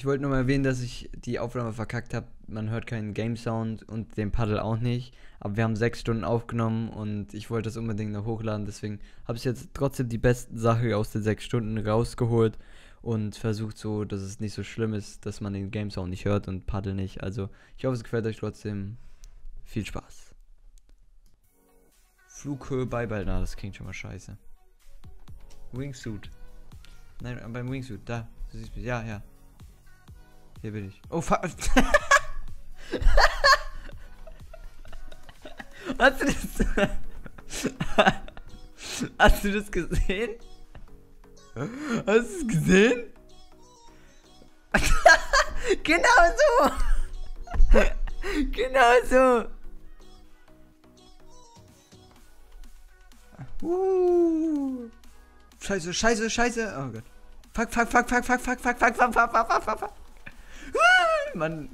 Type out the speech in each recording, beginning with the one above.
Ich wollte nur mal erwähnen, dass ich die Aufnahme verkackt habe. Man hört keinen Game-Sound und den Paddel auch nicht. Aber wir haben 6 Stunden aufgenommen und ich wollte das unbedingt noch hochladen. Deswegen habe ich jetzt trotzdem die besten Sachen aus den 6 Stunden rausgeholt und versucht so, dass es nicht so schlimm ist, dass man den Game-Sound nicht hört und Paddel nicht. Also ich hoffe, es gefällt euch trotzdem. Viel Spaß. Flughöhe beibehalten. Na, das klingt schon mal scheiße. Wingsuit. Nein, beim Wingsuit. Da. Du siehst mich. Ja, ja. Hier bin ich. Oh, fuck. Hast du das? Hast du das gesehen? Hast du es gesehen? Genau so. Genau so. Scheiße, scheiße, scheiße. Oh Gott. Fuck, fuck, fuck, fuck, fuck, fuck, fuck, fuck, fuck, fuck, fuck, fuck, fuck. Mann.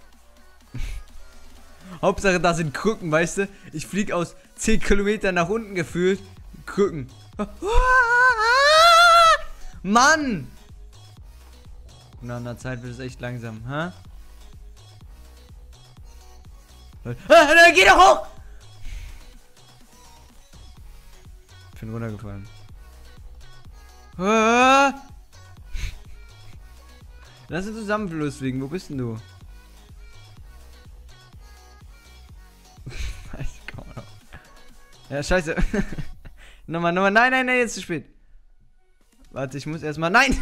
Hauptsache da sind Krücken, weißt du? Ich flieg aus 10 Kilometern nach unten gefühlt. Krücken. Mann! Nach einer Zeit wird es echt langsam, hä? Geh doch hoch! Ich bin runtergefallen. Lass uns zusammen losfliegen. Wo bist denn du? Ja, scheiße. Nochmal. Nein, jetzt ist zu spät. Warte, ich muss erstmal. Nein!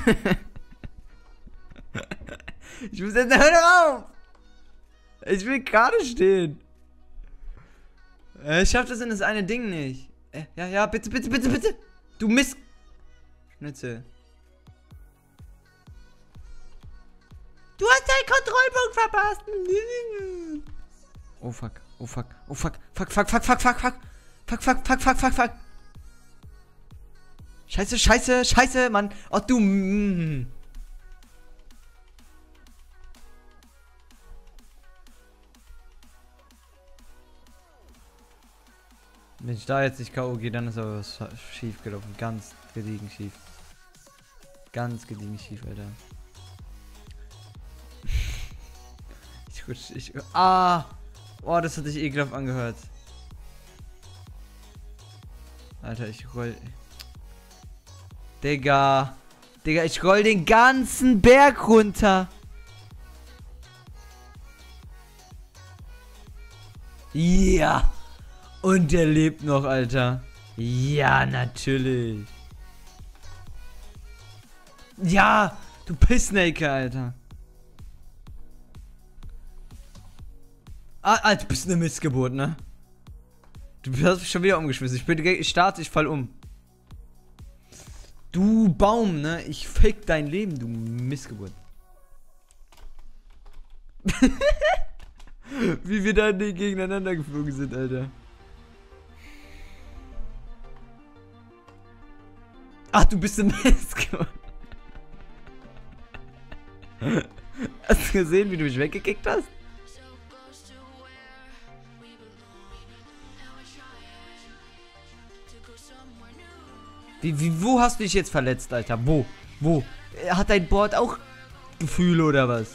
Ich muss jetzt. Hör auf! Ich will gerade stehen. Ich schaff das in das eine Ding nicht. Ja, bitte. Du Mist. Schnitzel. Du hast deinen Kontrollpunkt verpasst. Oh fuck. Fuck. Scheiße, Mann. Oh du. Wenn ich da jetzt nicht K.O. gehe, dann ist aber was schief gelaufen. Ganz gediegen schief. Alter. Oh, das hat sich ekelhaft angehört. Alter, ich roll. Digga, ich roll den ganzen Berg runter. Ja. Und der lebt noch, Alter. Ja, natürlich. Ja, du Pissnake, Alter. Alter, du bist eine Missgeburt, ne? Du hast mich schon wieder umgeschmissen. Ich starte, ich fall um. Du Baum, ne? Ich fick dein Leben, du Missgeburt. Wie wir da gegeneinander geflogen sind, Alter. Ach, du bist eine Missgeburt. Hast du gesehen, wie du mich weggekickt hast? Wo hast du dich jetzt verletzt, Alter? Wo? Hat dein Board auch Gefühle oder was?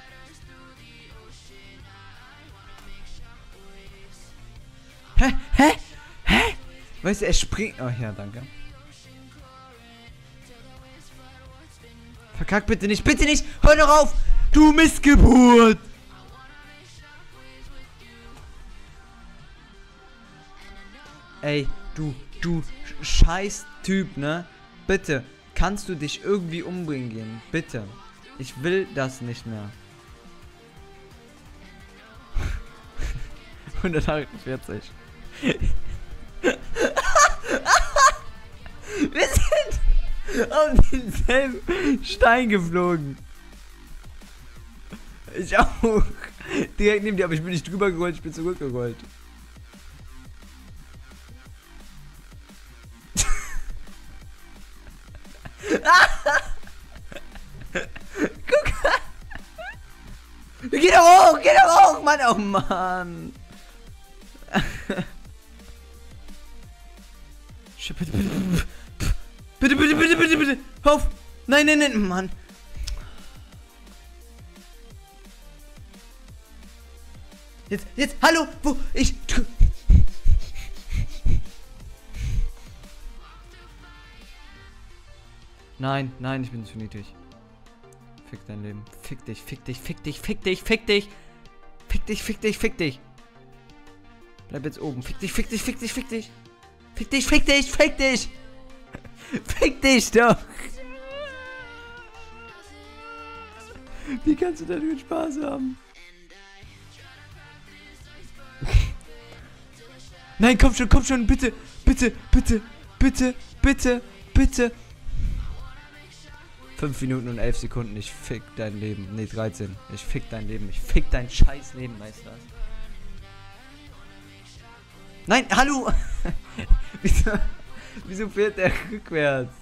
Hä? Weißt du, er springt. Oh ja, danke. Verkack bitte nicht, Hör doch auf! Du Missgeburt! Ey, du scheiß Typ, ne? Bitte, kannst du dich irgendwie umbringen gehen? Bitte. Ich will das nicht mehr. 148. Wir sind auf denselben Stein geflogen. Ich auch. Direkt neben dir, aber ich bin nicht drüber gerollt, ich bin zurückgerollt. Guck. Geh doch hoch, Mann. Oh Mann. Bitte. Hör auf. Nein, Mann. Jetzt, hallo, wo, Nein, ich bin zu niedrig. Fick dein Leben. Fick dich. Bleib jetzt oben. Fick dich. Fick dich doch. Wie kannst du denn Spaß haben? Nein, komm schon, bitte. 5 Minuten und 11 Sekunden, ich fick dein Leben. Ne, 13. Ich fick dein Leben. Ich fick dein scheiß Leben, weißt du das? Nein, hallo! Wieso fährt der rückwärts?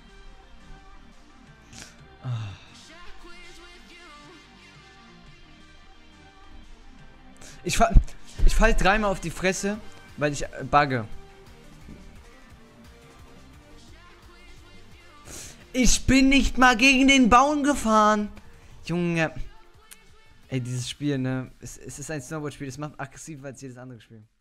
Ich fall 3-mal auf die Fresse, weil ich bugge. Ich bin nicht mal gegen den Baum gefahren. Junge. Ey, dieses Spiel, ne? Es ist ein Snowboard-Spiel. Es macht aggressiver als jedes andere Spiel.